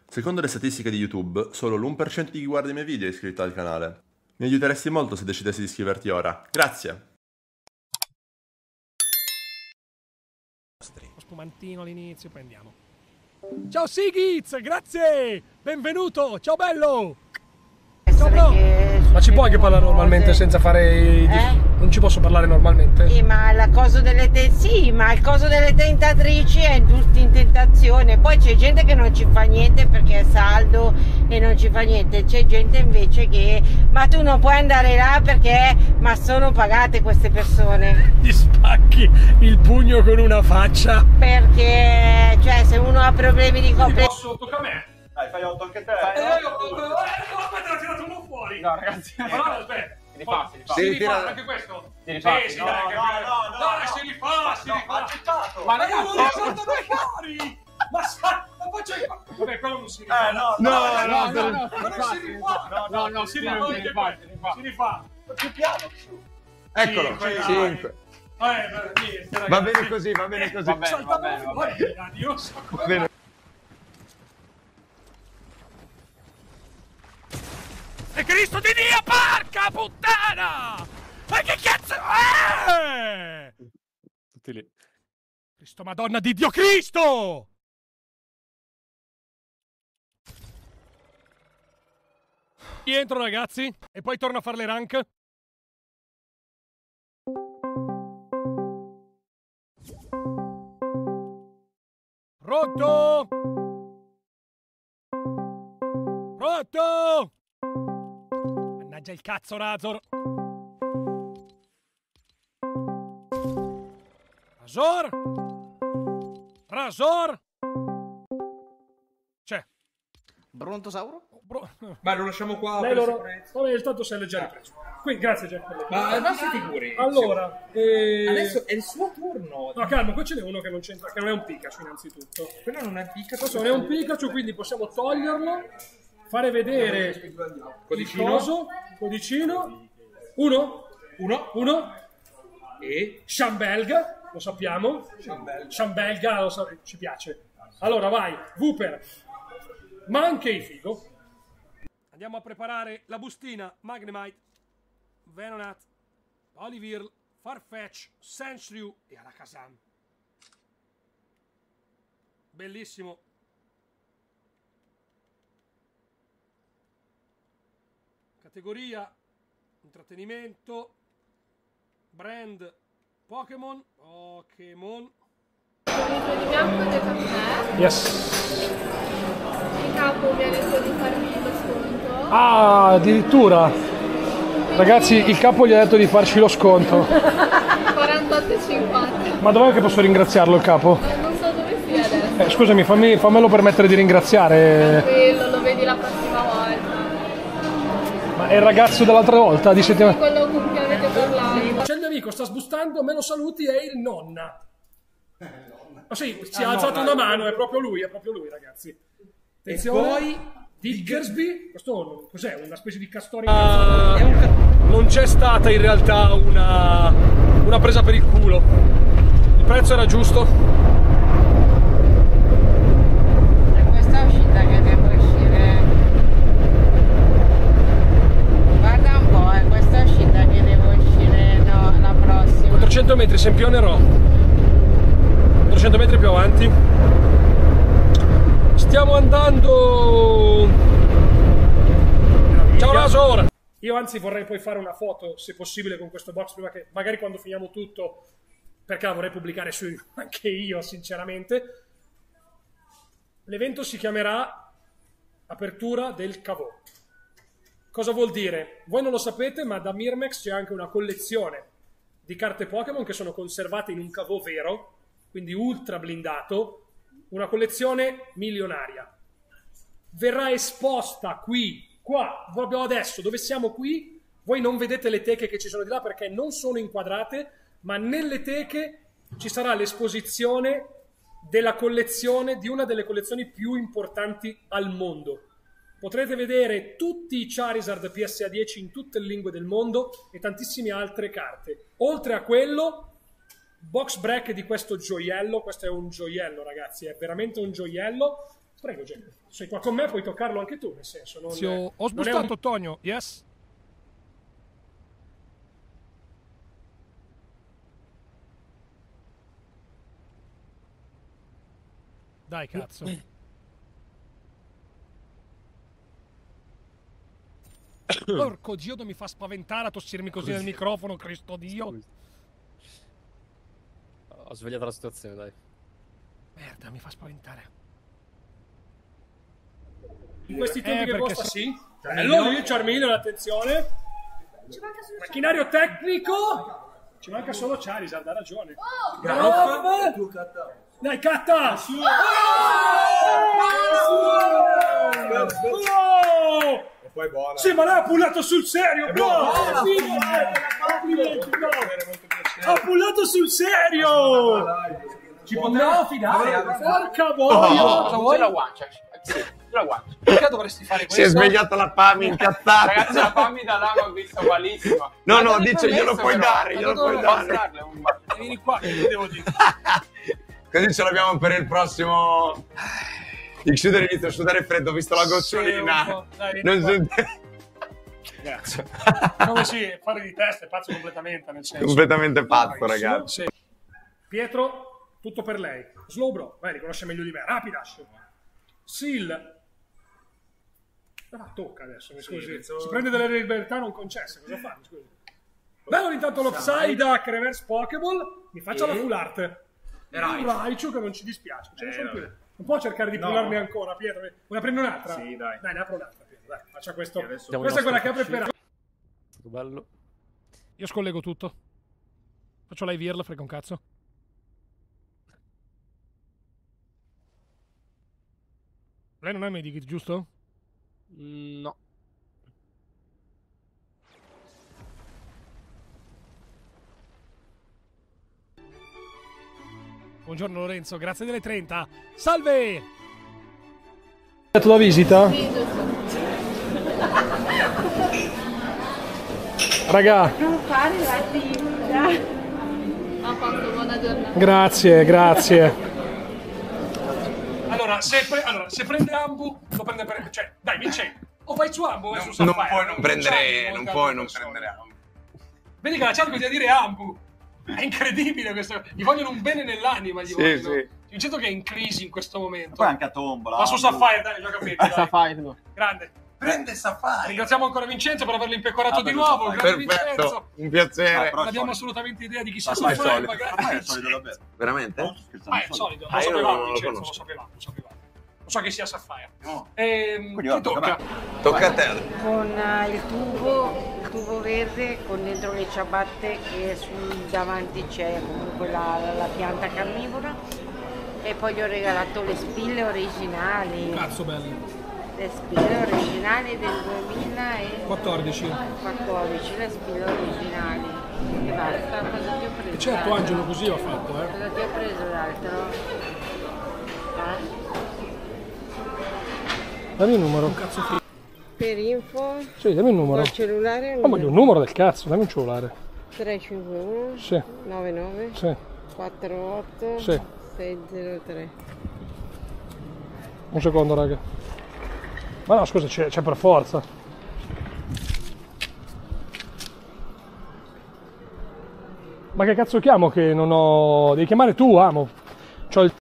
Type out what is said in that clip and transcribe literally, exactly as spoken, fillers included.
Secondo le statistiche di YouTube, solo l'uno per cento di chi guarda i miei video è iscritto al canale. Mi aiuteresti molto se decidessi di iscriverti ora. Grazie! Lo spumantino all'inizio, poi andiamo. Ciao Sigiz, grazie! Benvenuto, ciao bello! Ciao bro! Ma ci puoi anche parlare normalmente senza fare i... Eh? Non ci posso parlare normalmente? Sì, ma la cosa delle te... sì, ma il coso delle tentatrici è tutti in tentazione. Poi c'è gente che non ci fa niente perché è saldo e non ci fa niente. C'è gente invece che... Ma tu non puoi andare là perché... Ma sono pagate queste persone. Ti spacchi il pugno con una faccia. Perché... Cioè, se uno ha problemi di compre... Posso, tocca a me. Dai, fai otto anche te. Eh, io... Eh, te l'ha tirato uno fuori. No, ragazzi. Ma no, aspetta. Si rifà, si rifà. Si Si rifà ritira- anche questo? Si rifà, Sì, sì. sì, No, dai, no, che no, bello. no, Dai, no. si rifà, si No, rifà. ha accettato. Ma Ma io non ragazzi, risolto due fuori! Ma sa, ma faccio il... Vabbè, quello non si rifà. Eh, no, no, no, no, no, no, no, no, ma non si rifà. No, no, no, si si rifà, rifà, si si rifà, rifà, si rifà. si rifà. più piano. Eccolo, Cinque, dai. cinque. Eh, beh, niente, ragazzi. Va bene così, va bene così. Va bene, va Saltavo bene, va fuori, bene. io so come Va bene. E Cristo di Dio, porca puttana! Ma che cazzo è? Tutti lì. Cristo Madonna di Dio Cristo! Rientro ragazzi, e poi torno a fare le rank. Pronto? Pronto? Mannaggia il cazzo, Razor! Razor? Razor? C'è. Brontosauro? Bro... Ma lo lasciamo qua Lei per loro... sicurezza. Vabbè, tanto sei già ripreso. Quindi, grazie Jack. per le- Ma non si figuri. Allora, eh... Adesso è il suo turno. No, calma, qua ce n'è uno che non c'entra, che non è un Pikachu innanzitutto. Quello non è Pikachu. Questo non è un Pikachu, quindi possiamo toglierlo, fare vedere il Codicino. coso, il codicino. Uno, Uno. uno, E. Shambelga, lo sappiamo. Shambelga, lo sa- ci piace. Allora, vai, Wooper. Ma anche i figo. Andiamo a preparare la bustina Magnemite, Venonat, Olivirl, Farfetch, Sandshrew e Alakazam. Bellissimo. Categoria intrattenimento, brand Pokémon, Pokémon. Di bianco del caffè, Yes. il capo mi ha detto di farmi lo sconto. Ah, addirittura. Ragazzi, il capo gli ha detto di farci lo sconto. quarantotto e cinquanta. Ma dov'è che posso ringraziarlo il capo? Ma non so dove sia adesso. Eh, scusami, fammi, fammelo permettere di ringraziare. Quello lo vedi la prossima volta. Ma è il ragazzo dell'altra volta di settimana. Quello con cui avete parlato. C'è il mio amico, sta sbustando, me lo saluti, è il nonna. Oh sì, ci ha alzato una mano, è proprio lui, è proprio lui, ragazzi. Attenzione. E poi Diggersby, questo cos'è? Una specie di castoro incazzato? Non c'è stata in realtà una, una presa per il culo. Il prezzo era giusto. È questa uscita che devo uscire. Guarda un po', è questa uscita che devo uscire, no, la prossima. quattrocento metri, Sempione Ro. quattrocento metri più avanti. Stiamo andando. Ciao Razor! Io anzi vorrei poi fare una foto, se possibile, con questo box prima che magari quando finiamo tutto, perché la vorrei pubblicare su anche io, sinceramente. L'evento si chiamerà Apertura del Cavò. Cosa vuol dire? Voi non lo sapete, ma da Mirmex c'è anche una collezione di carte Pokémon che sono conservate in un cavò vero, quindi ultra blindato, una collezione milionaria. Verrà esposta qui, qua, proprio adesso, dove siamo qui. Voi non vedete le teche che ci sono di là perché non sono inquadrate, ma nelle teche ci sarà l'esposizione della collezione, di una delle collezioni più importanti al mondo. Potrete vedere tutti i Charizard P S A dieci in tutte le lingue del mondo e tantissime altre carte. Oltre a quello, box break di questo gioiello. Questo è un gioiello, ragazzi, è veramente un gioiello. Prego, Jack. Sei qua con me, puoi toccarlo anche tu, nel senso. Non, Zio, ho non è sbustato un- Tonio, yes? Dai, cazzo. Porco Dio, mi fa spaventare a tossirmi così nel microfono, Cristo Dio. Ho svegliato la situazione, dai. Merda, mi fa spaventare. In questi tempi Eh, che perché costa, so- sì. Bello lì, Charmeleon, attenzione. Macchinario tecnico. Ci manca solo Charizard, ha ragione. Graf. Dai, catta! Oh! E poi buona. Sì, ma l'ha pullato sul serio, bro! Complimenti, bro! Ha pullato sul serio! Ci potremmo fidare. Porca boia! Cosa vuoi? La guancia. Sì, la guancia. Perché dovresti fare questo? Si è svegliata la Pami incazzata. Ragazzi, la fammi da là l'ho vista malissimo. No, Ma no, te l'hai dice glielo promesso, puoi però. dare, Ma glielo tu puoi non dare. posso darle un bacio. Vieni qua, che ti devo dire. Così ce l'abbiamo per il prossimo. Il chiudere inizia a sudare freddo, visto la gocciolina. Sì, un po'. Dai, Non vieni si- Grazie. Come sì, fare di testa è pazzo completamente, nel senso. Completamente pazzo, Vai, ragazzi. sì. Pietro, tutto per lei. Slow bro, vai, li conosce meglio di me. Rapidash. Seal. Ah, tocca adesso, mi scusi. penso- Si prende delle libertà non concesse, cosa fa? Mi scusi. Bello intanto l'Opsidac Reverse Pokéball. Mi faccia la full art. Un Raichu che non ci dispiace. Ce ne sono più. Non può cercare di No. pullarmi ancora, Pietro. Vuoi prendere un'altra? Sì, dai. Dai, ne apro un'altra, Pietro. Dai, faccia questo. adesso- Diamo Questa è il quella che nostro apre per... È stato bello. Io scollego tutto. Faccio live ear, la frega un cazzo. Lei non è Medikit, giusto? Mm, no. Buongiorno Lorenzo, grazie delle trenta. Salve! È la visita? Sì, giusto. Raga, Non fare la tinta. A posto, buona giornata. grazie, grazie. Allora, se, pre- allora, se prende Ambu, lo prende per... Cioè, dai, Vincenzo, o vai su Ambu o vai su Non Sapphire. puoi non c'hai prendere, non molte puoi altre non persone. prendere Ambu. Vedi che la chat continua a dire Ambu. È incredibile questo. Gli vogliono un bene nell'anima, gli Sì, vogliono. sì. Vincenzo che è in crisi in questo momento. Poi anche a tombola. Va su Sapphire, dai, già capito. dai. Sapphire, no. Grande. Prende Sapphire. Ringraziamo ancora Vincenzo per averlo impecorato Ah, di per nuovo. Sapphire. Grande Vincenzo. Perfetto, un piacere. Ah, però- Non abbiamo solido. assolutamente idea di chi sia Sapphire Sapphire, solido. ma grande Sapphire è Vincenzo. solido davvero. Veramente? No, sto scherzando, Ah, è solido. solido. Lo Ah, io sapevamo, non lo Vincenzo, lo conosco. sapevamo, lo sapevamo. Non so che sia Sapphire. No. Ehm, Quindi chi ora tocca? tocca Tocca a te. Con eh, il tubo, il tubo verde con dentro le ciabatte e sul davanti c'è comunque la, la- la pianta carnivora e poi gli ho regalato le spille originali, Cazzo bello. le spille originali del duemilaquattordici, quattordici. le spille originali e basta. Cosa ti ho preso? Certo, d'altro? Angelo così ho fatto, eh. Cosa ti ho preso d'altro? Eh? Dammi un numero. Per info Sì, dammi un numero. col cellulare Oh, ma di un numero del cazzo, dammi un cellulare. tre cinque uno Sì, nove nove sì, quattro otto sì. sei zero tre. Un secondo, raga. Ma no, scusa, c'è, c'è per forza. Ma che cazzo chiamo che non ho... Devi chiamare tu, amo. C'ho il...